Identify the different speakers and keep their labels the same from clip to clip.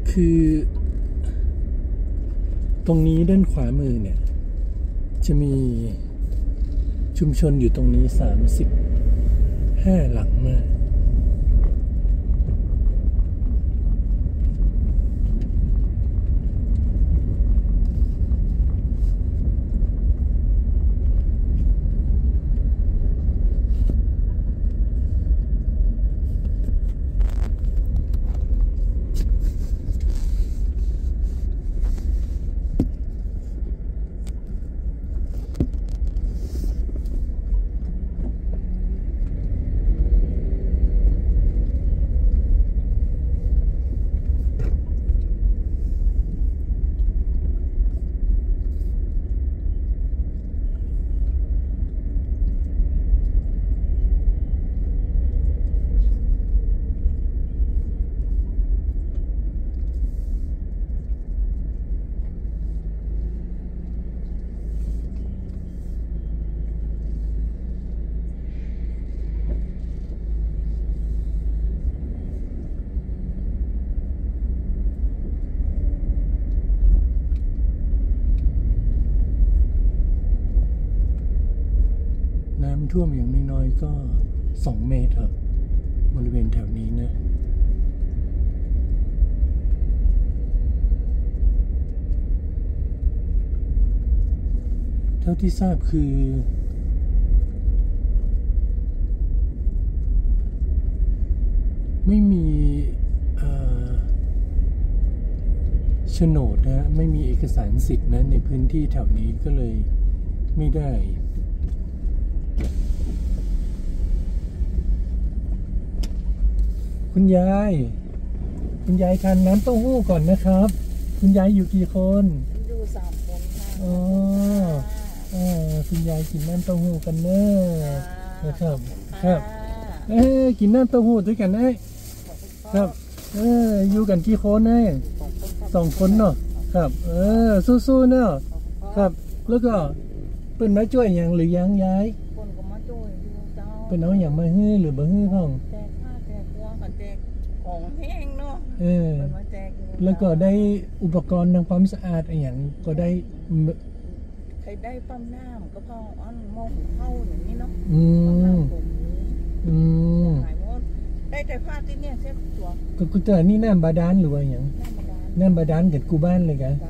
Speaker 1: คือตรงนี้ด้านขวามือเนี่ยจะมีชุมชนอยู่ตรงนี้35 หลังมากน้ำท่วมอย่างน้อยๆก็2 เมตรครับบริเวณแถวนี้นะเท่าที่ทราบคือไม่มีโฉนดนะไม่มีเอกสารสิทธิ์นะในพื้นที่แถวนี้ก็เลยไม่ได้คุณยายทานน้ำเต้าหู้ก่อนนะครับคุณยายอยู่กี่คน
Speaker 2: อยู่3 คนค่ะ
Speaker 1: อ๋อคุณยายกินน้ำเต้าหู้กันเนอะนะครับครับกินน้ำเต้าหู้ด้วยกันครับอยู่กันกี่คน2 คนเนาะครับสู้ๆเนาะครับแล้วก็เป็นมาช่วยอย่างหรือยังยาย
Speaker 2: คนก็มาช่วยเจ้า
Speaker 1: เป็นเอาอย่างมาฮื้อหรือบ่ฮื้อพ่อง
Speaker 2: แจกผ้าแจกกัวกับแจกของแห้งเนาะมาแจก
Speaker 1: แล้วก็ได้อุปกรณ์ทำความสะอาดอย่างก็ได้
Speaker 2: ใครได้ปั๊มน้ำก็พอหม้อหุงข้าวอย่างนี้เนาะหายหมดได้แต่ผ้าที่เนี่ยเช็ดตัว
Speaker 1: ก็กูเจอนี่น้ำบาดาลหรือว่าอย่างน้ำบาดาลเกิดกูบ้านเลยกัน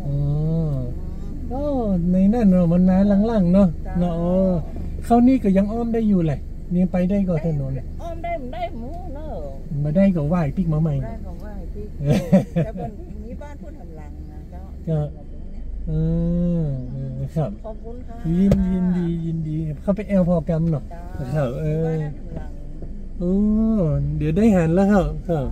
Speaker 1: ในนั่นเนาะมันน้ำล่างๆเนาะเข้านี่ก็ยังอ้อมได้อยู่แหละนี่ไปได้ก็ถนน
Speaker 2: อ้อมได้มันได้หมูเนอะ
Speaker 1: มาได้ก็ไหว้ปิ๊กมาใหม่
Speaker 2: ได้ก็ไหว้ปิ๊กแต่บนมีบ้านพูดทำหลังนะ
Speaker 1: ก็ครับ
Speaker 2: ขอบคุณค่ะ
Speaker 1: ยินดีเข้าไปแอลพอกรรมเนาะครับเดี๋ยวได้หันแล้วครับ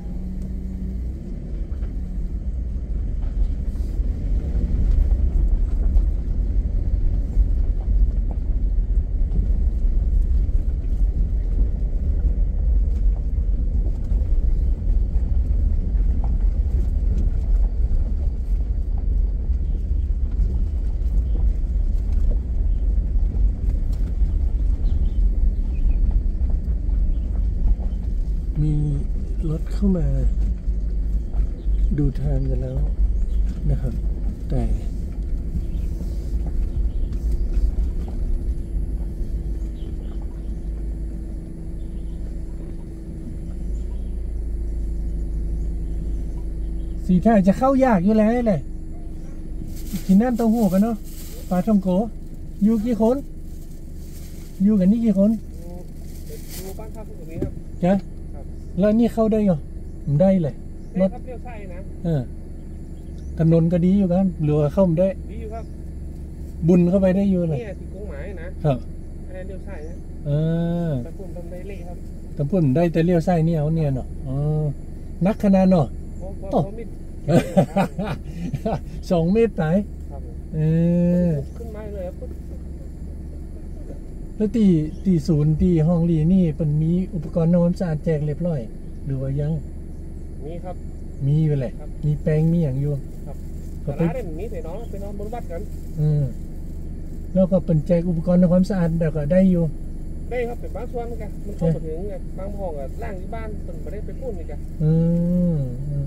Speaker 1: มีรถเข้ามาดูทางกันแล้วนะครับแต่สีท่าจะเข้ายากอยู่แล้วเลยกินน้ำเต้าหู้กันเนาะปลาท่องโกอยู่กี่คนอยู่กันนี่กี่คน
Speaker 3: อยู่บ้านพักตรงนี้ครับ
Speaker 1: จ้ะแล้วนี่เข้าได้เหรอผมได้เลย
Speaker 3: รถเลี้ยวซ้ายนะ
Speaker 1: ถนนก็ดีอยู่กันหรือเข้าได้
Speaker 3: ดีอยู่ครับ
Speaker 1: บุญเข้าไปได้อยู่เลย
Speaker 3: นี่ที่กุ้งหมายนะครับเลี้ยวซ้ายนะตะปุ่มทำได้เละครับ
Speaker 1: ตะปุ่มได้แต่เลี้ยวซ้ายเนี่ยเอาเนี่ยเนาะนักขนาดเนาะ
Speaker 3: ต่อ
Speaker 1: 2 เมตรไหน
Speaker 3: ขึ้นมาเลยครับ
Speaker 1: แล้วตีศูนย์ตีห้องรีนี่เป็นมีอุปกรณ์ทำความสะอาดแจกเรียบร้อยหรือว่ายัง
Speaker 3: มีครับ
Speaker 1: มีไปเลยมีแปลงมีอย่างอยู่
Speaker 3: ครับก็ไปมีไปนอนบนวัดกัน
Speaker 1: แล้วก็เป็นแจกอุปกรณ์ทำความสะอาดแต่ก็ได้อยู่
Speaker 3: ได้ครับเป็นบางส่วนกันมันเข้ามาถึงบางห้องล่างที่บ้านเป็นไม่ได้ไปพูดนี่กัน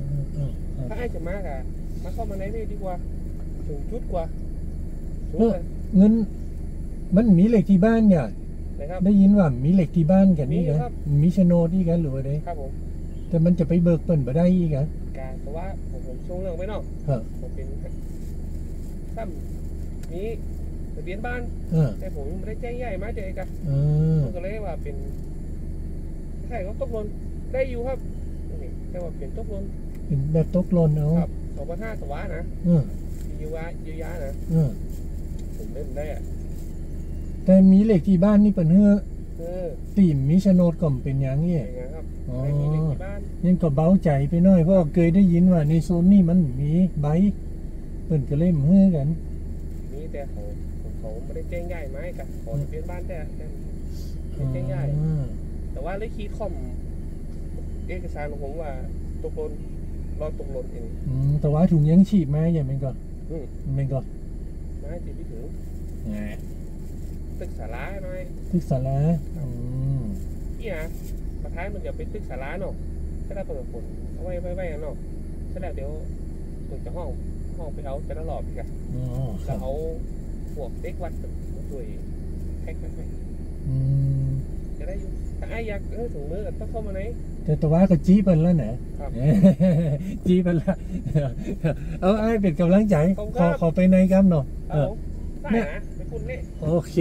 Speaker 3: ถ้าไอ้จะมากอะมาเข้ามาในนี่ดีกว่าถึงจุดกว่าสูงเลย
Speaker 1: เงินมันมีเหล็กที่บ้านเนี่ย
Speaker 3: นะครับ
Speaker 1: ได้ยินว่ามีเหล็กที่บ้านกันนี่
Speaker 3: มี
Speaker 1: กัน
Speaker 3: ครับ
Speaker 1: มีโฉนดนี่กันหรือว่าไง
Speaker 3: ครับผม
Speaker 1: แต่มันจะไปเบิกเปิ่นบ่ได้อีกกัน
Speaker 3: การแต่ว่าผมช่วงเรื่องไม่เนาะ
Speaker 1: ครับ
Speaker 3: ผมเป็นถ้ามีทะเบียนบ้าน แต่ผมยังไม่ได้แจ้งใหญ่มาเจอกัน ผมก็เลยว่าเป็นใช่ก็ตกหล่นได้อยู่ครับนี่แต่ว่าเป็นตกหล่น
Speaker 1: เป็นแบบตกหล่นเอา
Speaker 3: ครับ2,500ตัวนะ
Speaker 1: เออ
Speaker 3: เยียวยานะ
Speaker 1: เออ
Speaker 3: ผมเล่นได้อะ
Speaker 1: แต่มีเหล็กที่บ้านนี่เปิ่นเฮือ
Speaker 3: เออ
Speaker 1: ตีมมีโฉนดก็เป็นอย่างนี้
Speaker 3: อย่างเงี้ยครับ
Speaker 1: อ๋อ
Speaker 3: ไม่มีเด็กที่บ้าน
Speaker 1: ยังก็เบาใจไปหน่อยเพราะเคยได้ยินว่าในโซนนี้มันมีใบเปิ่นก็เล่มเฮือกัน
Speaker 3: มีแต่เขาไม่ได้แจ้งใหญ่ไหมกับขอทะเบียนบ้านแต่ไม่แจ้งใหญ่ แต่ว่าเลยคีย์คอมเอกสารของผมว่าตกหล่นรอตกหล่นเอง
Speaker 1: แต่ว่าถุงยังฉีดมาอย่างมันก็
Speaker 3: อืม
Speaker 1: มันก็
Speaker 3: มาให้จีบพี่ถึง
Speaker 1: แหม
Speaker 3: ตึกสาราหน่อย
Speaker 1: ทึกสาระ
Speaker 3: นี่นะประท้ายมันจะเป็นตึกสาราเนาะถ้าได้ประสบผลเอาไว้เนาะใช่แล้วเดี๋ยวผมจะห้องไปเอาจะได้หลอบอีกอะ
Speaker 1: อ๋อค
Speaker 3: แล้
Speaker 1: รั
Speaker 3: ว
Speaker 1: บ
Speaker 3: เอาพวกเด็กวัดมาช่วยแพ็คไป
Speaker 1: อืม
Speaker 3: จะได้อยู่ถ้าไอ้อยากถุงมือต้องเข้ามาไหน
Speaker 1: แต่ว่าก็จี้เปิ้นแล้วนะครับ จี้เปิ้นละเอาไอ้เป็นกำลังใจขอไปในกันเนาะ
Speaker 3: เอาได้นะไปคุณเนี่ย
Speaker 1: โอเค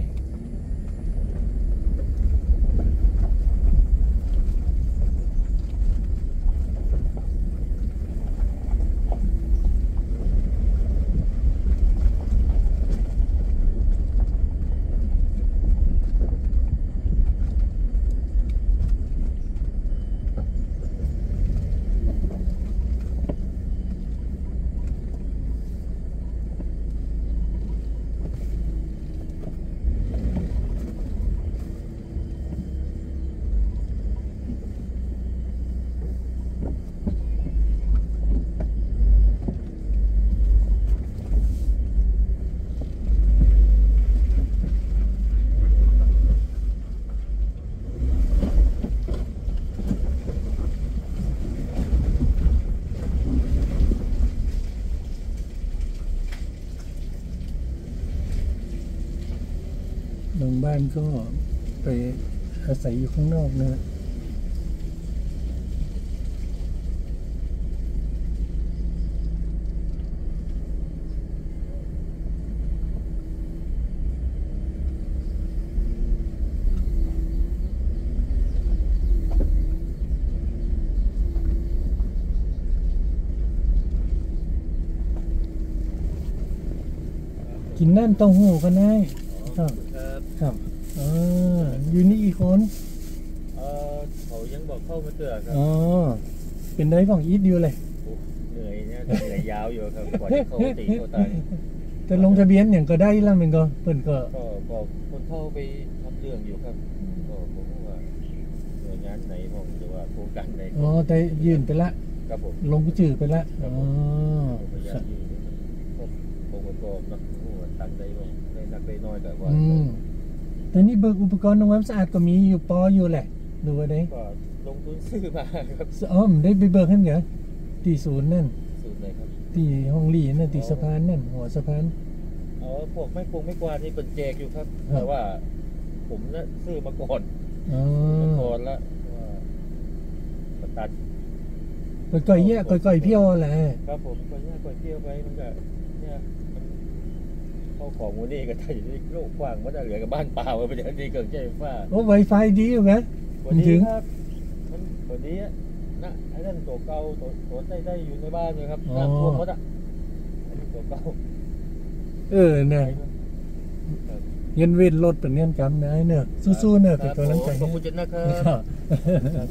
Speaker 1: บางบ้านก็ไปอาศัยอยู่ข้างนอกนะกินน้ำเต้าหู้กันได้ครับ
Speaker 4: ครับ
Speaker 1: ครับอยู่นี่กี่คน
Speaker 4: เขายังบอกเข้ามาเตือนครับ
Speaker 1: อ๋อเป็นได้ของอีทอยู่เลย
Speaker 4: โอ้เหนื่อยเนี่ยเหนื่อยยาวอยู่ครับกว่าจะเข้าตีเข้าตาย
Speaker 1: แต่ลงทะเบียนอย่างก็ได้แล้วมันก็เปิ่นก็
Speaker 4: ก็บอกคนเข้าไปทำเรื่องอยู่ครับก็ผมว่าหน่วยงานไหนผมจะว่าโครงการไหน
Speaker 1: อ๋อแต่ยื่นไปละ
Speaker 4: ครับผม
Speaker 1: ลงไปจื่อไปละอ๋อ
Speaker 4: ผมพยายามอยู่นี่มันครบองค์ประกอบเนาะโอ้ตังได้บ้างได้นักได้น้อยแต่ว่า
Speaker 1: แต่นี่เบิกอุปกรณ์ทำความสะอาดก็มีอยู่ปออยู่แหละดูว่าได้
Speaker 4: ก็ลงทุนซื้อมาครับ
Speaker 1: อ๋อมันได้ไปเบิกให้เหรอตีศูนย์นั่น
Speaker 4: สูตรไหนครับ
Speaker 1: ตีห้องหลีนั่นตีสะพานนั่นหัวสะพาน
Speaker 4: พวกไม่กวาดนี่เป็นแจกอยู่ครับ
Speaker 1: ครับ
Speaker 4: แต่ว่าผมน่ะซื้อมาก่อน
Speaker 1: อ๋อ
Speaker 4: มาก่อนละว่ามาตัด
Speaker 1: ก่อยๆเยี่ยก่อยๆเพี้ยวแหละ
Speaker 4: ครับผมก็เนี่ยก่อยเที่ยวไปมันก็เนี่ยมันเข้าของวันนี้ก็ได้อยู่ในโลกกว้างมันเหลือกับบ้านเปล่าไปเดี๋ยวนี้เกิดใจฟ้า
Speaker 1: โอ้ไวไฟดีอยู่ไหม
Speaker 4: วัน
Speaker 1: ถึ
Speaker 4: นี้
Speaker 1: ง
Speaker 4: ครับมันวันนี้นะไอ้นั่นตัวเก่าตัวได้อยู่ในบ้านเลยครับน้ำท่วมหมดอ่ะอันนี้ตัวเก่า
Speaker 1: เนี่ยเงินเว้นรถเป็นเงินกำนะเนอะสู้ๆเนอะเป็นกำลังใจ
Speaker 4: ขอบคุณจันนะครับ
Speaker 1: ครับ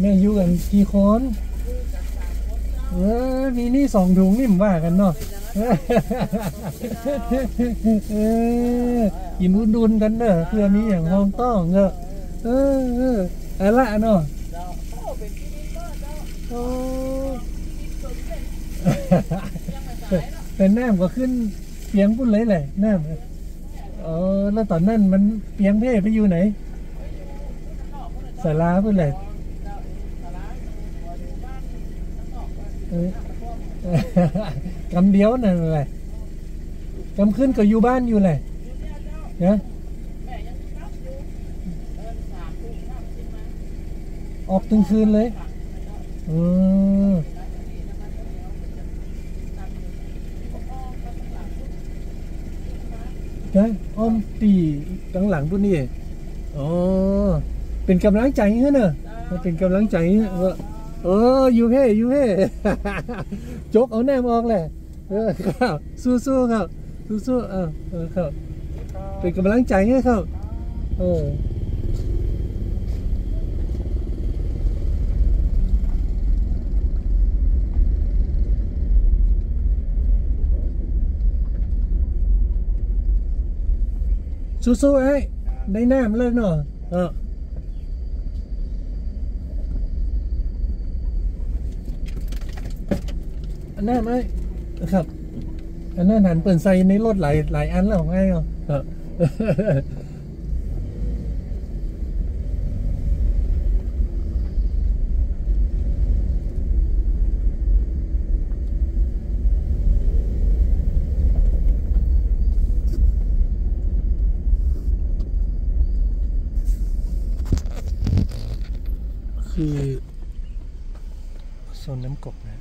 Speaker 1: แม่อยู่กันกี่คนมีนี่2 ถุงนี่มว่ากันเนาะกินอุ่นๆกันเนอะเพื่อมีอย่างห้องต้องเนอะอะไรละเนาะแต่น้ำก็ขึ้นเปียงพุ่นเลยแหละน้ำแล้วตอนนั้นมันเปียงเพ่ไปอยู่ไหนศาลาพุ่นเลยกำเดียวนั่นแหละกำขึ้นก็อยู่บ้านอยู่เลยนะออกตึงคืนเลยนะอ้อมตีตั้งหลังพวกนี้เป็นกำลังใจให้เนอะเป็นกำลังใจว่าอยู่เพ่จกเอาแนมออกแหละครับสู้ๆครับสู้ๆครับเป็นกำลังใจให้ครับสู้ๆไอ้ได้น้ำเลยเนาะอันนั้นไหมครับอันนั้นหันเปิดใส่ในรถหลายอันแล้วไงครับคือโซนน้ำกบนะ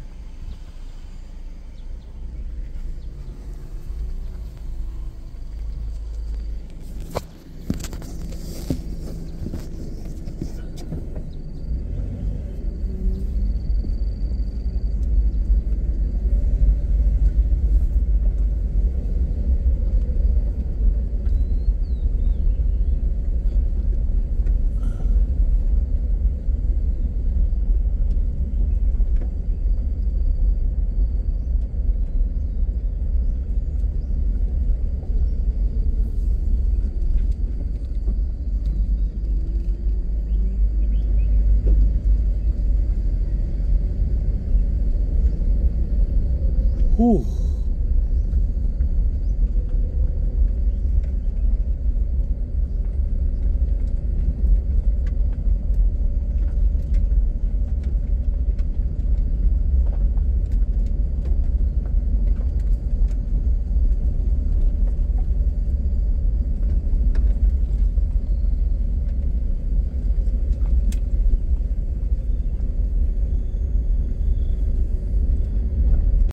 Speaker 1: Ooh.